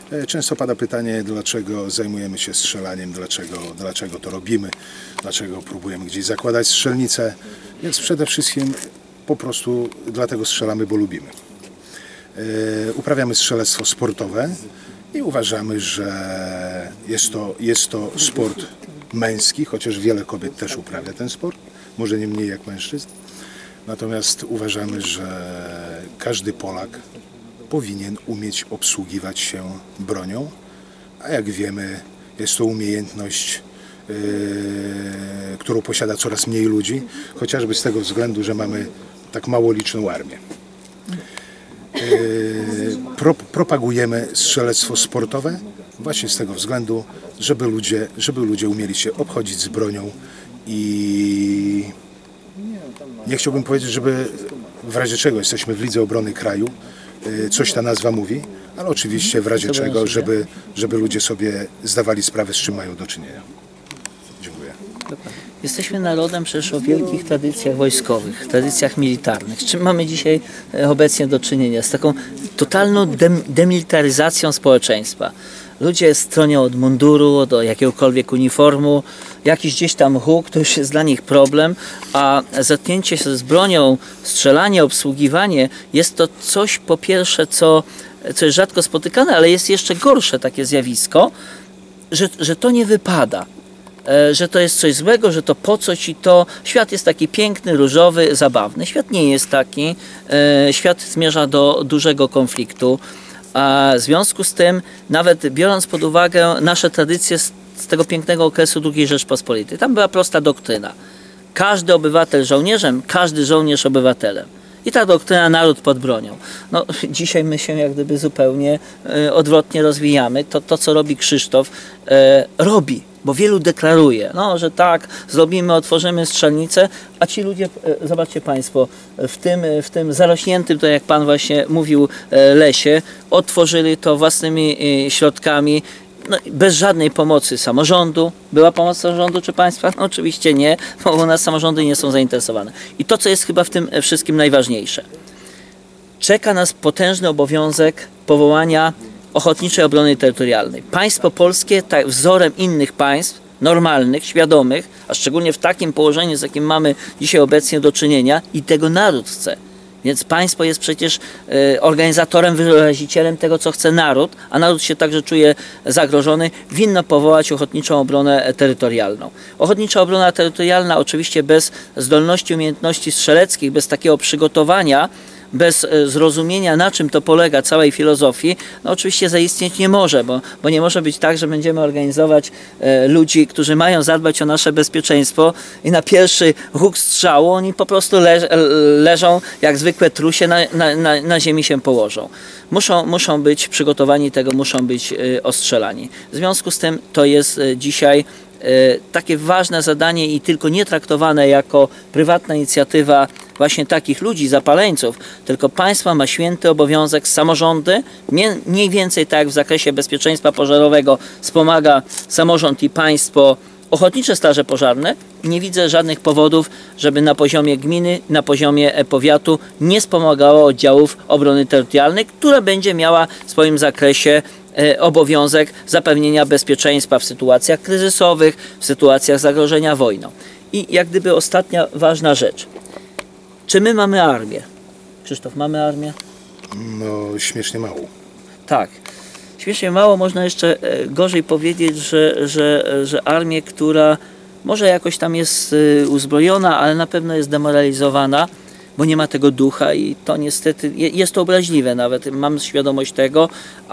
Często pada pytanie, dlaczego zajmujemy się strzelaniem, dlaczego to robimy, dlaczego próbujemy gdzieś zakładać strzelnicę. Więc przede wszystkim po prostu dlatego strzelamy, bo lubimy. Uprawiamy strzelectwo sportowe i uważamy, że jest to sport męski, chociaż wiele kobiet też uprawia ten sport, może nie mniej jak mężczyzn. Natomiast uważamy, że każdy Polak powinien umieć obsługiwać się bronią, a jak wiemy, jest to umiejętność, którą posiada coraz mniej ludzi, chociażby z tego względu, że mamy tak mało liczną armię. Propagujemy strzelectwo sportowe właśnie z tego względu, żeby ludzie umieli się obchodzić z bronią i nie chciałbym powiedzieć, żeby w razie czego jesteśmy w Lidze Obrony Kraju, coś ta nazwa mówi, ale oczywiście w razie czego, żeby ludzie sobie zdawali sprawę, z czym mają do czynienia. Dziękuję. Jesteśmy narodem przecież o wielkich tradycjach wojskowych, tradycjach militarnych. Z czym mamy dzisiaj obecnie do czynienia? Z taką totalną demilitaryzacją społeczeństwa. Ludzie stronią od munduru, do jakiegokolwiek uniformu, jakiś gdzieś tam huk, to już jest dla nich problem, a zetknięcie się z bronią, strzelanie, obsługiwanie jest to coś po pierwsze, co jest rzadko spotykane, ale jest jeszcze gorsze takie zjawisko, że to nie wypada. Że to jest coś złego, że to po co ci to. Świat jest taki piękny, różowy, zabawny. Świat nie jest taki. Świat zmierza do dużego konfliktu. A w związku z tym, nawet biorąc pod uwagę nasze tradycje z tego pięknego okresu II Rzeczpospolitej, tam była prosta doktryna. Każdy obywatel żołnierzem, każdy żołnierz obywatelem. I ta doktryna naród pod bronią. No, dzisiaj my się jak gdyby zupełnie odwrotnie rozwijamy. To co robi Krzysztof, robi. Bo wielu deklaruje, no, że tak, zrobimy, otworzymy strzelnicę, a ci ludzie, zobaczcie Państwo, w tym zarośniętym, to jak Pan właśnie mówił, lesie, otworzyli to własnymi środkami, no, bez żadnej pomocy samorządu. Była pomoc samorządu czy Państwa? No, oczywiście nie, bo u nas samorządy nie są zainteresowane. I to, co jest chyba w tym wszystkim najważniejsze. Czeka nas potężny obowiązek powołania Ochotniczej Obrony Terytorialnej. Państwo polskie, tak wzorem innych państw, normalnych, świadomych, a szczególnie w takim położeniu, z jakim mamy dzisiaj obecnie do czynienia, i tego naród chce. Więc państwo jest przecież organizatorem, wyrazicielem tego, co chce naród, a naród się także czuje zagrożony, winno powołać Ochotniczą Obronę Terytorialną. Ochotnicza Obrona Terytorialna oczywiście bez zdolności, umiejętności strzeleckich, bez takiego przygotowania, bez zrozumienia, na czym to polega, całej filozofii, no oczywiście zaistnieć nie może, bo nie może być tak, że będziemy organizować ludzi, którzy mają zadbać o nasze bezpieczeństwo i na pierwszy huk strzału oni po prostu leżą jak zwykłe trusie, na ziemi się położą. Muszą być przygotowani tego, muszą być ostrzelani. W związku z tym to jest dzisiaj takie ważne zadanie i tylko nie traktowane jako prywatna inicjatywa właśnie takich ludzi, zapaleńców, tylko państwo ma święty obowiązek, samorządy, mniej więcej tak jak w zakresie bezpieczeństwa pożarowego wspomaga samorząd i państwo ochotnicze straże pożarne. Nie widzę żadnych powodów, żeby na poziomie gminy, na poziomie powiatu nie wspomagało oddziałów obrony terytorialnej, która będzie miała w swoim zakresie obowiązek zapewnienia bezpieczeństwa w sytuacjach kryzysowych, w sytuacjach zagrożenia wojną. I jak gdyby ostatnia ważna rzecz. Czy my mamy armię? Krzysztof, mamy armię? No, śmiesznie mało. Tak. Śmiesznie mało, można jeszcze gorzej powiedzieć, że armię, która może jakoś tam jest uzbrojona, ale na pewno jest demoralizowana, bo nie ma tego ducha i to niestety, jest to obraźliwe nawet, mam świadomość tego,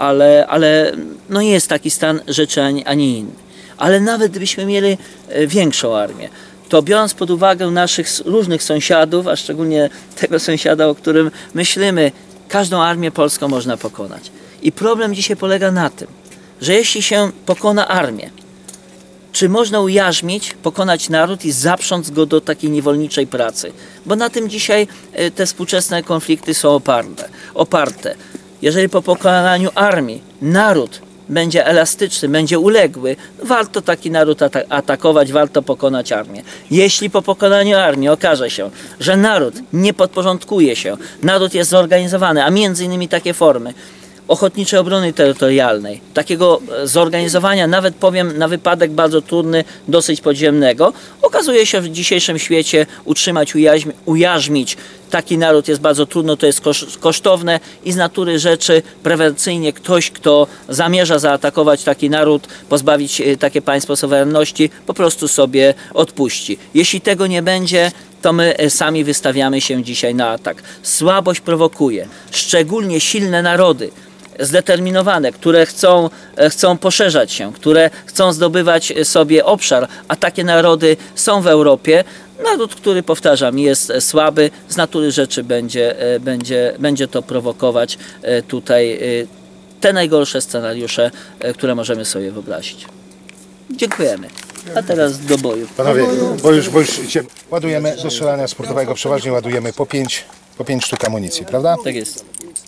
ale no nie jest taki stan rzeczy ani inny. Ale nawet gdybyśmy mieli większą armię, to biorąc pod uwagę naszych różnych sąsiadów, a szczególnie tego sąsiada, o którym myślimy, każdą armię polską można pokonać. I problem dzisiaj polega na tym, że jeśli się pokona armię, czy można ujarzmić, pokonać naród i zaprząc go do takiej niewolniczej pracy? Bo na tym dzisiaj te współczesne konflikty są oparte. Jeżeli po pokonaniu armii naród będzie elastyczny, będzie uległy, warto taki naród atakować, warto pokonać armię. Jeśli po pokonaniu armii okaże się, że naród nie podporządkuje się, naród jest zorganizowany, a między innymi takie formy, ochotniczej obrony terytorialnej, takiego zorganizowania, nawet powiem na wypadek bardzo trudny, dosyć podziemnego, okazuje się w dzisiejszym świecie utrzymać, ujarzmić taki naród jest bardzo trudno, to jest kosztowne i z natury rzeczy prewencyjnie ktoś, kto zamierza zaatakować taki naród, pozbawić takie państwo suwerenności, po prostu sobie odpuści. Jeśli tego nie będzie, to my sami wystawiamy się dzisiaj na atak. Słabość prowokuje, szczególnie silne narody, zdeterminowane, które chcą poszerzać się, które chcą zdobywać sobie obszar, a takie narody są w Europie. Naród, który, powtarzam, jest słaby, z natury rzeczy będzie to prowokować tutaj te najgorsze scenariusze, które możemy sobie wyobrazić. Dziękujemy. A teraz do boju. Panowie, bo już ładujemy do strzelania sportowego, przeważnie ładujemy po 5 sztuk amunicji, prawda? Tak jest.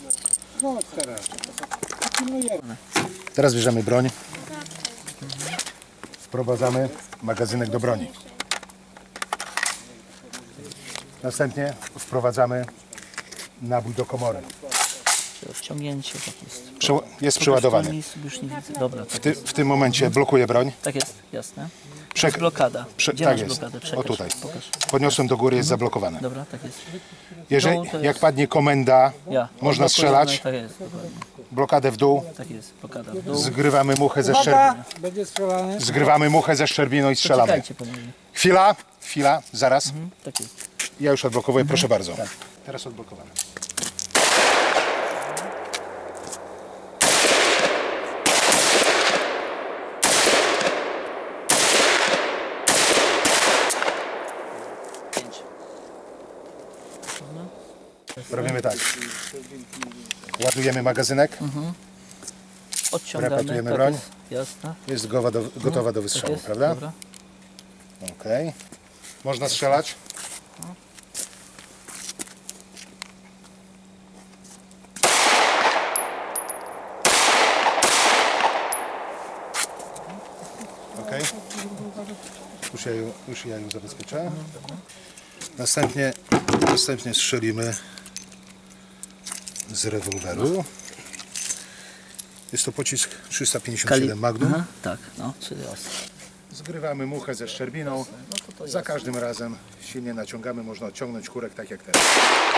Teraz bierzemy broń, wprowadzamy magazynek do broni. Następnie wprowadzamy nabój do komory. Wciągnięcie tak jest. Jest przeładowany. Już nie widzę. Dobra, tak W tym momencie blokuję broń. tak jest, jasne. Jest blokada. Gdzie Tak masz jest. blokadę? O Przekaż, tutaj. pokaż. Podniosłem do góry, jest zablokowane. Dobra, tak jest. Jeżeli, Dołu to jest- jak padnie komenda, Ja. można Odblokujemy, strzelać, Tak jest, dokładnie. blokadę w dół, Tak jest, blokada w dół. zgrywamy muchę ze Będzie strzelane. zgrywamy muchę ze szczerbiną i strzelamy. Czekajcie po mnie. Chwila, zaraz. Tak jest. Ja już odblokowuję, proszę bardzo. Teraz odblokowane. Robimy tak. Ładujemy magazynek, Odciągamy. Repetujemy tak broń. Jest, jasne. jest gotowa do Tak wystrzału, jest, prawda? dobra. Okej. Można strzelać. Okej. Już ja ją zabezpieczę. Następnie strzelimy z rewolweru. Jest to pocisk 357 Magnum. Aha, tak, no, 3 osy. Zgrywamy muchę ze szczerbiną. Za każdym razem silnie naciągamy. Można odciągnąć kurek tak jak teraz.